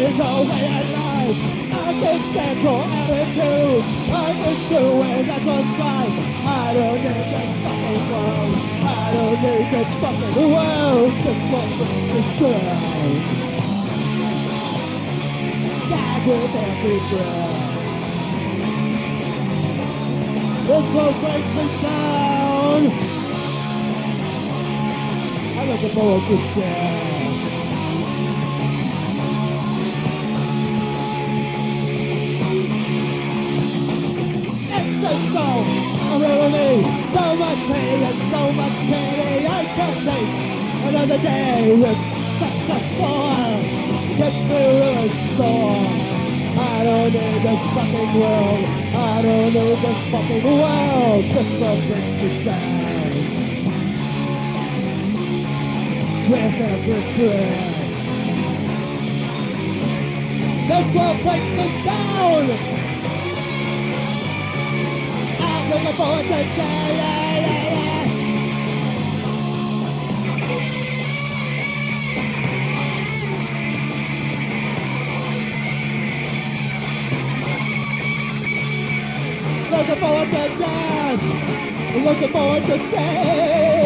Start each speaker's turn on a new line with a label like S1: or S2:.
S1: is all way at life. I can stand for attitude. I can do it, that's what's right. I don't need this fucking world. I don't need this fucking world. This one brings me down. Die with every breath. This one breaks me down. I'm looking forward to death. So, I really need so much hate and so much pity. I can't take another day with such a bore. Gets me really sore. I don't need this fucking world. I don't need this fucking world. This world brings me down. With every breath. This world breaks me down. Looking forward to die. Looking forward to death. Looking forward to death.